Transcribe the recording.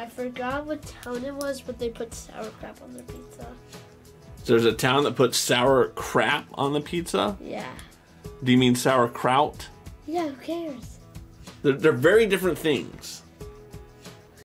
I forgot what town it was, but they put Sauercrap on their pizza. So there's a town that puts Sauercrap on the pizza? Yeah. Do you mean sauerkraut? Yeah, who cares? They're very different things.